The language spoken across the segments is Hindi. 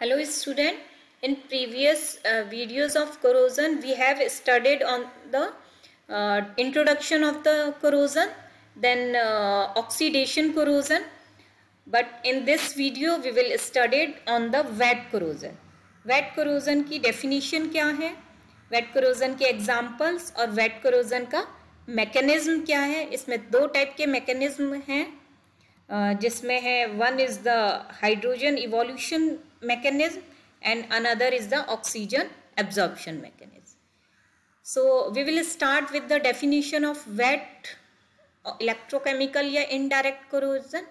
Hello student, in previous videos of corrosion we have studied on the introduction of the corrosion, then oxidation corrosion, but in this video we will study on the wet corrosion. Wet corrosion की definition क्या है, wet corrosion के examples और wet corrosion का mechanism क्या है. इसमें दो टाइप के mechanism हैं जिसमें है one is the hydrogen evolution mechanism and another is the oxygen absorption mechanism. So we will start with the definition of wet electrochemical या indirect corrosion.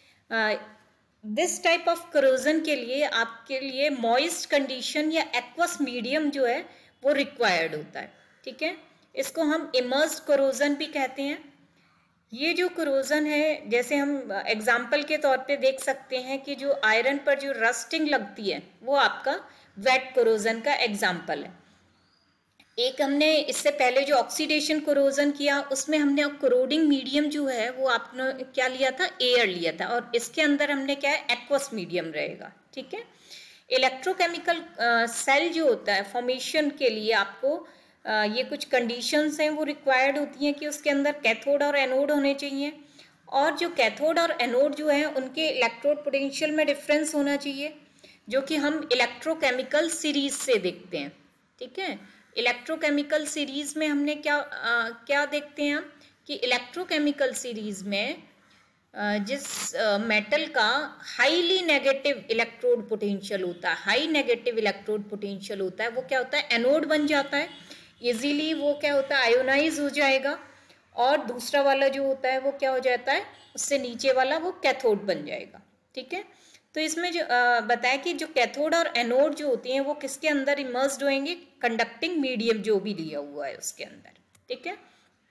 This type of corrosion के लिए आपके लिए moist condition या aqueous medium जो है वो required होता है. ठीक है, इसको हम immersed corrosion भी कहते हैं. ये जो corrosion है, जैसे हम एग्जाम्पल के तौर पे देख सकते हैं कि जो आयरन पर जो रस्टिंग लगती है वो आपका वेट corrosion का एग्जाम्पल है. एक हमने इससे पहले जो ऑक्सीडेशन corrosion किया उसमें हमने corroding मीडियम जो है वो आपने क्या लिया था, एयर लिया था, और इसके अंदर हमने क्या है, एक्वस मीडियम रहेगा. ठीक है, इलेक्ट्रोकेमिकल सेल जो होता है फॉर्मेशन के लिए आपको ये कुछ कंडीशंस हैं वो रिक्वायर्ड होती हैं कि उसके अंदर कैथोड और एनोड होने चाहिए, और जो कैथोड और एनोड जो है उनके इलेक्ट्रोड पोटेंशियल में डिफरेंस होना चाहिए, जो कि हम इलेक्ट्रोकेमिकल सीरीज से देखते हैं. ठीक है, इलेक्ट्रोकेमिकल सीरीज में हमने क्या देखते हैं हम कि इलेक्ट्रोकेमिकल सीरीज में जिस मेटल का हाईली नेगेटिव इलेक्ट्रोड पोटेंशियल होता है, हाई नेगेटिव इलेक्ट्रोड पोटेंशियल होता है, वो क्या होता है, एनोड बन जाता है. इजीली वो क्या होता है, आयोनाइज हो जाएगा, और दूसरा वाला जो होता है वो क्या हो जाता है, उससे नीचे वाला वो कैथोड बन जाएगा. ठीक है, तो इसमें जो बताया कि जो कैथोड और एनोड जो होती हैं वो किसके अंदर इमर्स्ड होंगे, कंडक्टिंग मीडियम जो भी लिया हुआ है उसके अंदर. ठीक है,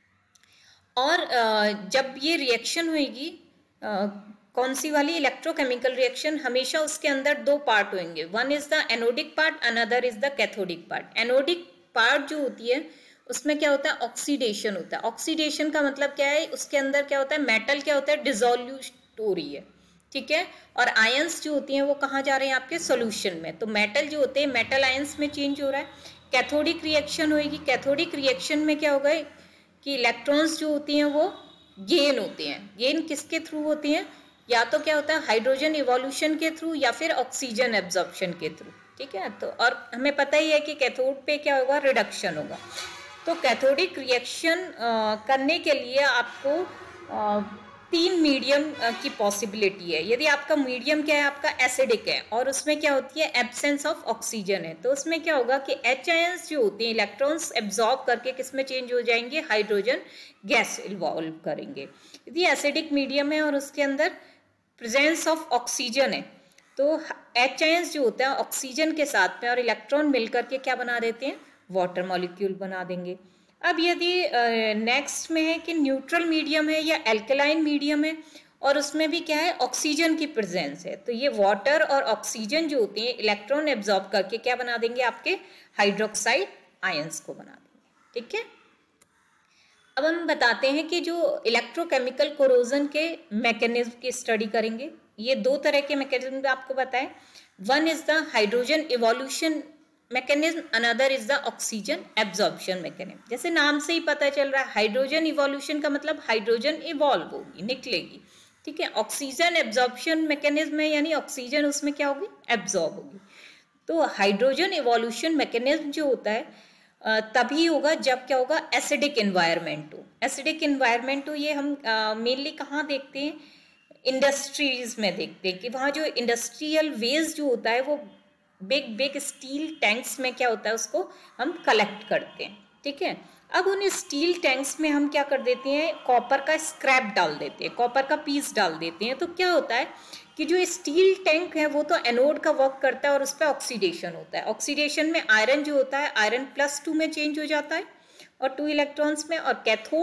और जब ये रिएक्शन होगी कौन सी वाली, इलेक्ट्रोकेमिकल रिएक्शन, हमेशा उसके अंदर दो पार्ट होंगे. One is the anodic part, another is the cathodic part. Anodic part जो होती है उसमें क्या होता है, ऑक्सीडेशन होता है. ऑक्सीडेशन का मतलब क्या है, उसके अंदर क्या होता है, मेटल क्या होता है, डिसोल्यूट हो रही है. ठीक है, और आयंस जो होती हैं वो कहाँ जा रहे हैं, आपके सॉल्यूशन में. तो मेटल जो होते हैं मेटल आयंस में चेंज हो रहा है. कैथोडिक रिएक्शन होगी. कैथोडिक रिएक्शन में क्या होगा कि इलेक्ट्रॉन्स जो होती हैं वो गेन होते हैं. गेन किसके थ्रू होती हैं, या तो क्या होता है हाइड्रोजन इवोल्यूशन के थ्रू या फिर ऑक्सीजन एब्जॉर्प्शन के थ्रू. ठीक है, तो और हमें पता ही है कि कैथोड पे क्या होगा, रिडक्शन होगा. तो कैथोडिक रिएक्शन करने के लिए आपको तीन मीडियम की पॉसिबिलिटी है. यदि आपका मीडियम क्या है, आपका एसिडिक है और उसमें क्या होती है, एब्सेंस ऑफ ऑक्सीजन है, तो उसमें क्या होगा कि एच आयंस जो होते हैं इलेक्ट्रॉन्स एब्जॉर्ब करके किस में चेंज हो जाएंगे, हाइड्रोजन गैस इवॉल्व करेंगे. यदि एसिडिक मीडियम है और उसके अंदर प्रेजेंस ऑफ ऑक्सीजन है तो एच आयंस जो होता है ऑक्सीजन के साथ में और इलेक्ट्रॉन मिलकर के क्या बना देते हैं, वाटर मॉलिक्यूल बना देंगे. अब यदि नेक्स्ट में है कि न्यूट्रल मीडियम है या एल्कलाइन मीडियम है और उसमें भी क्या है, ऑक्सीजन की प्रेजेंस है, तो ये वाटर और ऑक्सीजन जो होते हैं इलेक्ट्रॉन एब्जॉर्ब करके क्या बना देंगे, आपके हाइड्रोक्साइड आयंस को बना देंगे. ठीक है, अब हम बताते हैं कि जो इलेक्ट्रोकेमिकल कोरोजन के मैकेनिज्म की स्टडी करेंगे. ये दो तरह के मैकेनिज्म आपको बताएं. One is the hydrogen evolution mechanism, another is the oxygen absorption mechanism. जैसे नाम से ही पता चल रहा है, हाइड्रोजन इवोल्यूशन का मतलब हाइड्रोजन इवॉल्व होगी, निकलेगी. ठीक है, ऑक्सीजन एब्जॉर्प्शन मैकेनिज्म है, यानी ऑक्सीजन उसमें क्या होगी, एब्जॉर्ब होगी. तो हाइड्रोजन इवोल्यूशन मैकेनिज्म जो होता है तभी होगा जब क्या होगा, एसिडिक इन्वायरमेंट हो. एसिडिक इन्वायरमेंट हो ये हम मेनली कहाँ देखते हैं, इंडस्ट्रीज में देखते हैं कि वहाँ जो इंडस्ट्रियल वेस्ट जो होता है वो बिग स्टील टैंक्स में क्या होता है, उसको हम कलेक्ट करते हैं. ठीक है, अब उन स्टील टैंक्स में हम क्या कर देते हैं, कॉपर का स्क्रैप डाल देते हैं, कॉपर का पीस डाल देते हैं. तो क्या होता है कि जो स्टील टैंक है वो तो एनोड का वर्क करता है और उस पर ऑक्सीडेशन होता है. ऑक्सीडेशन में आयरन जो होता है आयरन +2 में चेंज हो जाता है और 2 इलेक्ट्रॉन्स में, और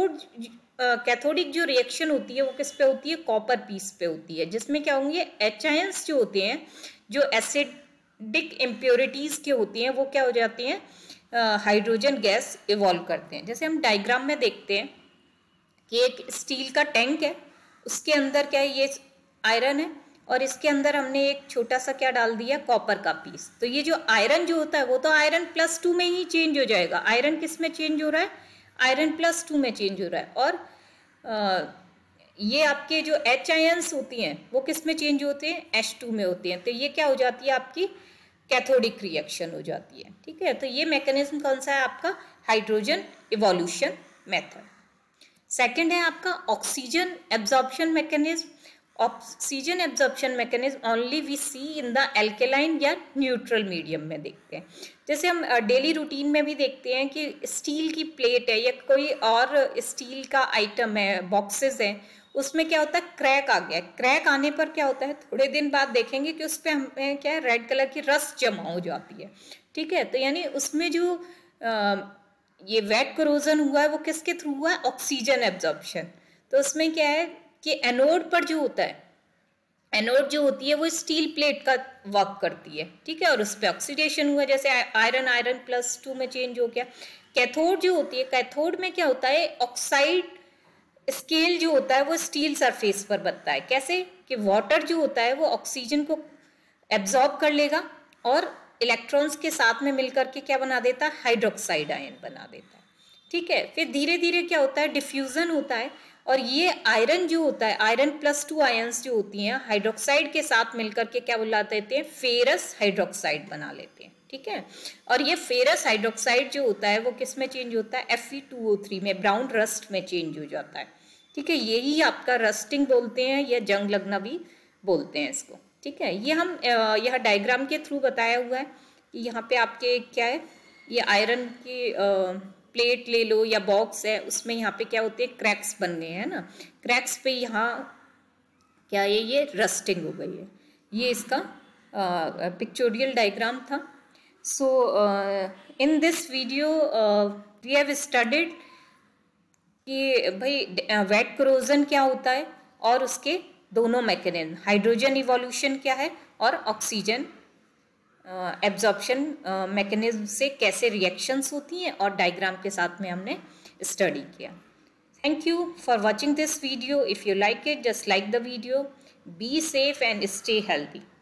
कैथोडिक जो रिएक्शन होती है वो किस पे होती है, कॉपर पीस पे होती है, जिसमें क्या होंगे, एच आयंस जो होते हैं जो एसिडिक इम्प्योरिटीज के होती हैं वो क्या हो जाती हैं, हाइड्रोजन गैस इवॉल्व करते हैं. जैसे हम डायग्राम में देखते हैं कि एक स्टील का टैंक है, उसके अंदर क्या है, ये आयरन है और इसके अंदर हमने एक छोटा सा क्या डाल दिया, कॉपर का पीस। तो ये जो आयरन जो होता है वो तो आयरन +2 में ही चेंज हो जाएगा। आयरन किस में चेंज हो रहा है, आयरन +2 में चेंज हो रहा है। और ये आपके जो H आयंस होती हैं वो किस में चेंज होते हैं, H2 में होती हैं। तो ये क्या हो जाती है, आपकी कैथोडिक रिएक्शन हो जाती है। ठीक है, तो ये मैकेनिज्म कौन सा है आपका, हाइड्रोजन इवोल्यूशन मेथड। सेकंड है आपका oxygen absorption mechanism. Oxygen absorption mechanism only we see in the alkaline या न्यूट्रल मीडियम में देखते हैं। जैसे हम डेली रूटीन में भी देखते हैं कि स्टील की प्लेट है या कोई और स्टील का आइटम है, बॉक्सेस हैं, उसमें क्या होता है, क्रैक आ गया। क्रैक आने पर क्या होता है, थोड़े दिन बाद देखेंगे कि उस पर हमें क्या है, रेड कलर की रस्ट जमा हो जाती है। ठीक है, तो यानी उसमें जो ये वेट करोजन हुआ है वो किसके थ्रू हुआ है, ऑक्सीजन एब्जॉर्प्शन। तो उसमें क्या है कि एनोड पर जो होता है, एनोड जो होती है वो स्टील प्लेट का वर्क करती है। ठीक है, और उस पर ऑक्सीडेशन हुआ, जैसे आयरन +2 में चेंज हो गया। कैथोड जो होती है, कैथोड में क्या होता है, ऑक्साइड स्केल जो होता है वो स्टील सरफेस पर बनता है। कैसे कि वाटर जो होता है वो ऑक्सीजन को एब्जॉर्ब कर लेगा और इलेक्ट्रॉन्स के साथ में मिलकर के क्या बना देता है, हाइड्रोक्साइड आयन बना देता है। ठीक है, फिर धीरे धीरे क्या होता है, डिफ्यूजन होता है, और ये आयरन जो होता है, आयरन +2 आयंस जो होती हैं हाइड्रोक्साइड के साथ मिलकर के क्या बुला देते हैं, फेरस हाइड्रोक्साइड बना लेते हैं। ठीक है, और ये फेरस हाइड्रोक्साइड जो होता है वो किस में चेंज होता है, Fe2O3 में, ब्राउन रस्ट में चेंज हो जाता है। ठीक है, यही आपका रस्टिंग बोलते हैं या जंग लगना भी बोलते हैं इसको। ठीक है, ये हम यह डायग्राम के थ्रू बताया हुआ है कि यहाँ पे आपके क्या है, ये आयरन की प्लेट ले लो या बॉक्स है, उसमें यहाँ पे क्या होते हैं, क्रैक्स बन गए हैं ना, क्रैक्स पे यहाँ क्या है, ये रस्टिंग हो गई है। ये इसका पिक्चोरियल डायग्राम था। So in this video we have studied कि भाई वेट करोजन क्या होता है और उसके दोनों मैकेनिज्म, हाइड्रोजन इवोल्यूशन क्या है और ऑक्सीजन एब्जॉर्प्शन मैकेनिज्म से कैसे रिएक्शंस होती हैं, और डायग्राम के साथ में हमने स्टडी किया। Thank you for watching this video. If you like it, just like the video, be safe and stay healthy.